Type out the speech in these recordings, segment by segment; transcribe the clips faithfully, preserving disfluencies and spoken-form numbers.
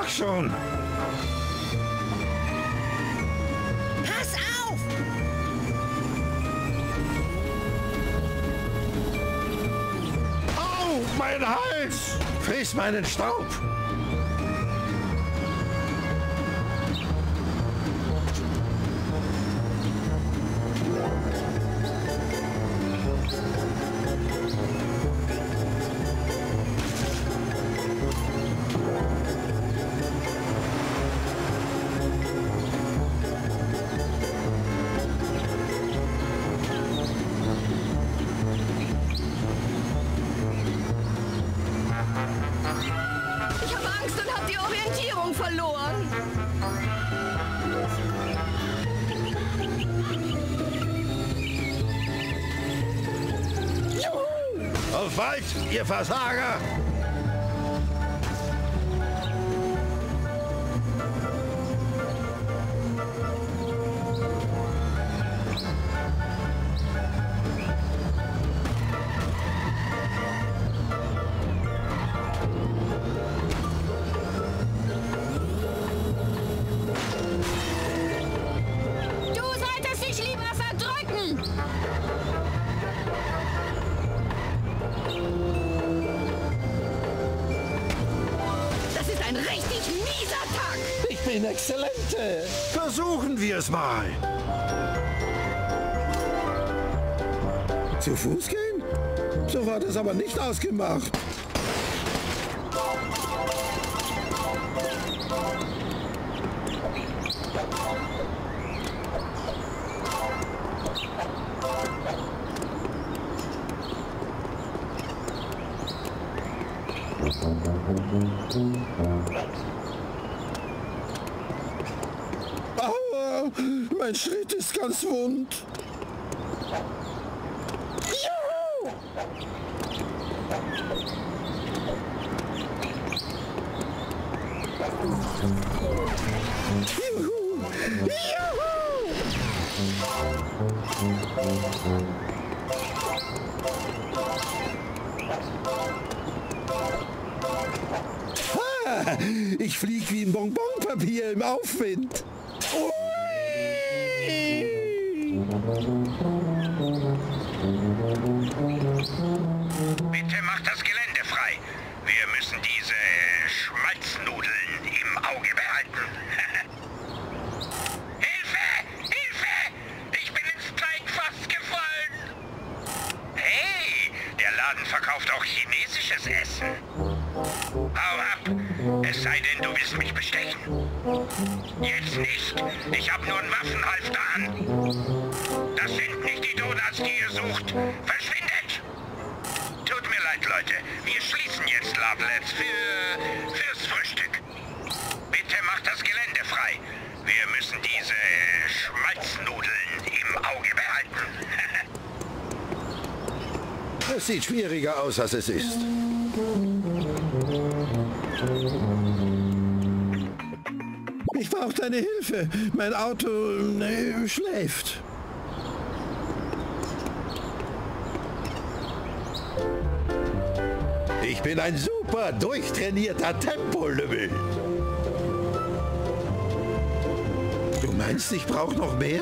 Mach schon! Pass auf! Au, mein Hals! Friss meinen Staub! Ich habe Angst und habe die Orientierung verloren. Juhu! Auf bald, ihr Versager! Du solltest dich lieber verdrücken. Das ist ein richtig mieser Tag. Ich bin Exzellente! Versuchen wir es mal! Zu Fuß gehen? So war das aber nicht ausgemacht. Aua, mein Schritt ist ganz wund. Juhu! Juhu! Juhu! Ha! Ich flieg wie ein Bonbonpapier im Aufwind. Ui! Bitte macht das Gelände frei. Wir müssen diese Schmalznudeln im Auge behalten. Hilfe! Hilfe! Ich bin ins Teigfass gefallen. Hey, der Laden verkauft auch chinesisches Essen. Hau ab! Es sei denn, du willst mich bestechen. Jetzt nicht. Ich habe nur einen Waffenhalfter an. Das sind nicht die Donuts, die ihr sucht. Verschwindet! Tut mir leid, Leute. Wir schließen jetzt Lovelabs für... fürs Frühstück. Bitte macht das Gelände frei. Wir müssen diese Schmalznudeln im Auge behalten. Es sieht schwieriger aus, als es ist. Ich brauche deine Hilfe. Mein Auto äh, schläft. Ich bin ein super durchtrainierter Tempolimmel. Du meinst, ich brauche noch mehr?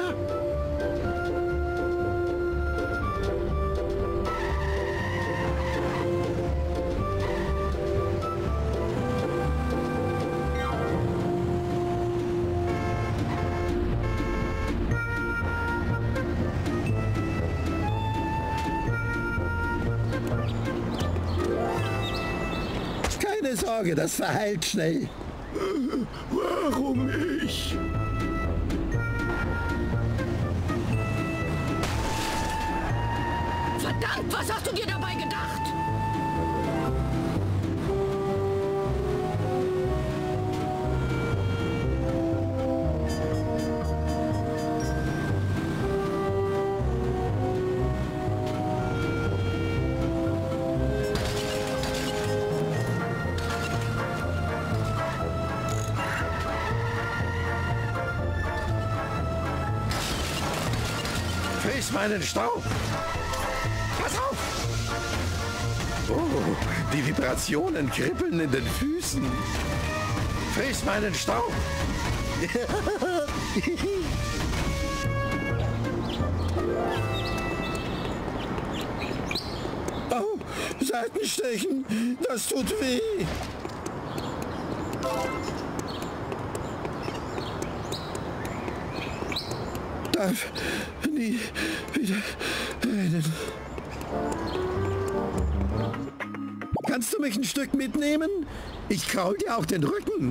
Keine Sorge, das verheilt schnell. Warum ich? Verdammt, was hast du dir dabei gedacht? Friss meinen Staub! Pass auf! Oh, die Vibrationen kribbeln in den Füßen. Friss meinen Staub! Au, Seitenstechen, das tut weh. Darf nie wieder rennen. Kannst du mich ein Stück mitnehmen? Ich kraul dir auch den Rücken.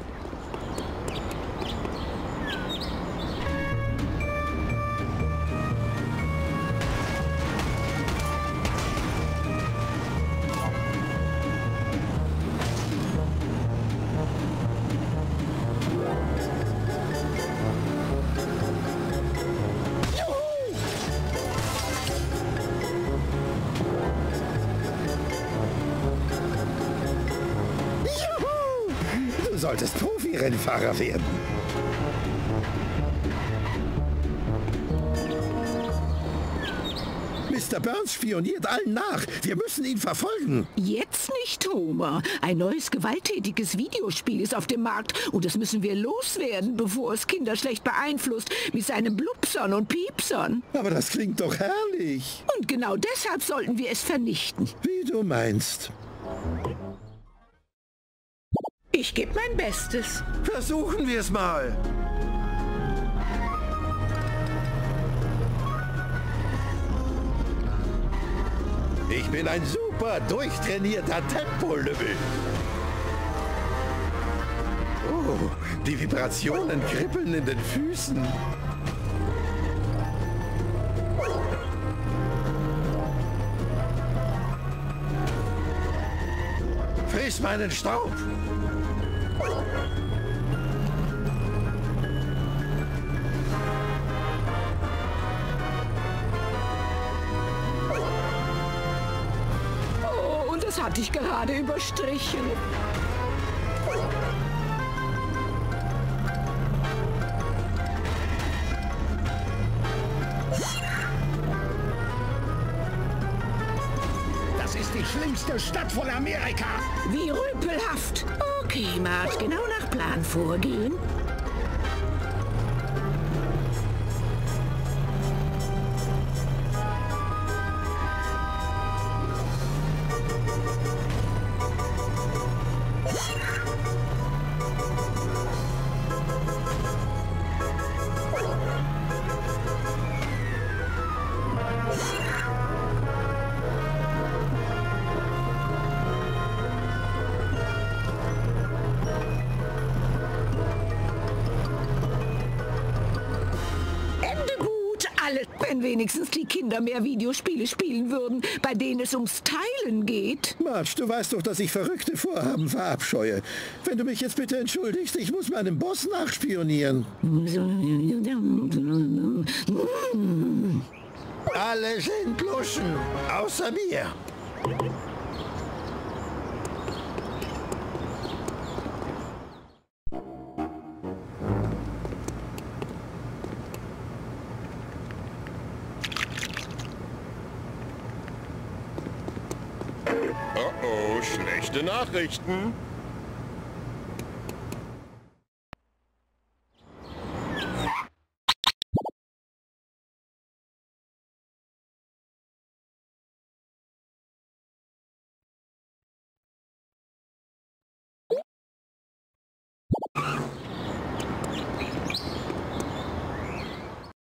Du solltest Profi-Rennfahrer werden. Mister Burns spioniert allen nach. Wir müssen ihn verfolgen. Jetzt nicht, Homer. Ein neues gewalttätiges Videospiel ist auf dem Markt und das müssen wir loswerden, bevor es Kinder schlecht beeinflusst mit seinen Blupsern und Piepsern. Aber das klingt doch herrlich. Und genau deshalb sollten wir es vernichten. Wie du meinst. Ich gebe mein Bestes. Versuchen wir es mal. Ich bin ein super durchtrainierter Tempo-Lümmel. Oh, die Vibrationen kribbeln in den Füßen. Friss meinen Staub! Oh, und das hatte ich gerade überstrichen. Das ist die schlimmste Stadt von Amerika. Wie rüpelhaft. Okay, Marge, genau nach Plan vorgehen. Wenn wenigstens die Kinder mehr Videospiele spielen würden, bei denen es ums Teilen geht. Marge, du weißt doch, dass ich verrückte Vorhaben verabscheue. Wenn du mich jetzt bitte entschuldigst, ich muss meinem Boss nachspionieren. Alle sind Luschen, außer mir. Oh oh, schlechte Nachrichten.